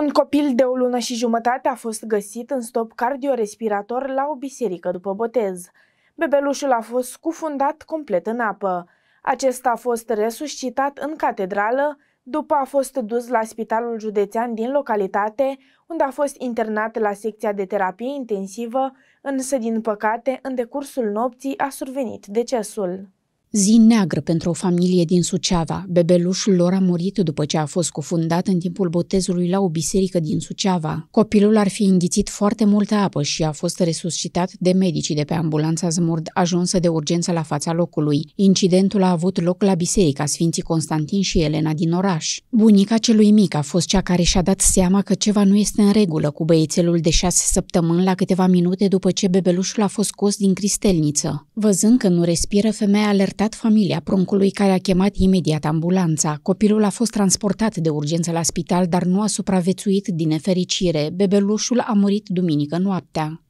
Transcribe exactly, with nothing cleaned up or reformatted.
Un copil de o lună și jumătate a fost găsit în stop cardiorespirator la o biserică după botez. Bebelușul a fost scufundat complet în apă. Acesta a fost resuscitat în catedrală, după a fost dus la spitalul județean din localitate, unde a fost internat la secția de terapie intensivă, însă, din păcate, în decursul nopții a survenit decesul. Zi neagră pentru o familie din Suceava. Bebelușul lor a murit după ce a fost cufundat în timpul botezului la o biserică din Suceava. Copilul ar fi înghițit foarte multă apă și a fost resuscitat de medicii de pe ambulanța Zmurd, ajunsă de urgență la fața locului. Incidentul a avut loc la biserica Sfinții Constantin și Elena din oraș. Bunica celui mic a fost cea care și-a dat seama că ceva nu este în regulă cu băiețelul de șase săptămâni la câteva minute după ce bebelușul a fost scos din cristelniță. Văzând că nu respiră, femeia a alertat familia pruncului, care a chemat imediat ambulanța. Copilul a fost transportat de urgență la spital, dar nu a supraviețuit din nefericire. Bebelușul a murit duminică noaptea.